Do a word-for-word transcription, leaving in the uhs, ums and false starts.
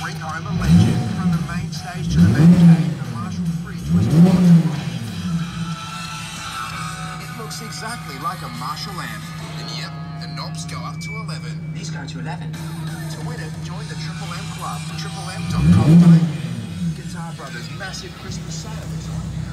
bring home a legend. From the main stage to the main cave, the Marshall Bridge was built. It looks exactly like a Marshall amp. And yep, the knobs go up to eleven. He's going to eleven. To win it, join the Triple M Club, triple m dot com dot a u. Guitar Brothers' massive Christmas sale is on.